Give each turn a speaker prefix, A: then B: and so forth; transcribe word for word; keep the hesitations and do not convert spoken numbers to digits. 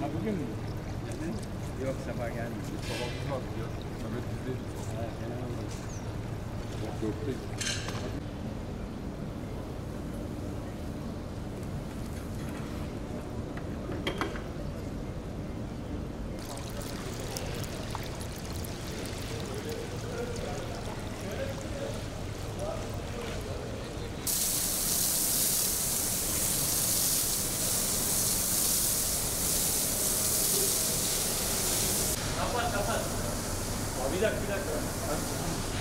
A: bugün mü? Yok sabah gelmedi.
B: Sabahımız vardı ya. Mehmet bizdeydi.
A: Ha, fena oldu.
B: Sabah dörtteydi.
A: Kapat kapat. Bir dakika bir dakika.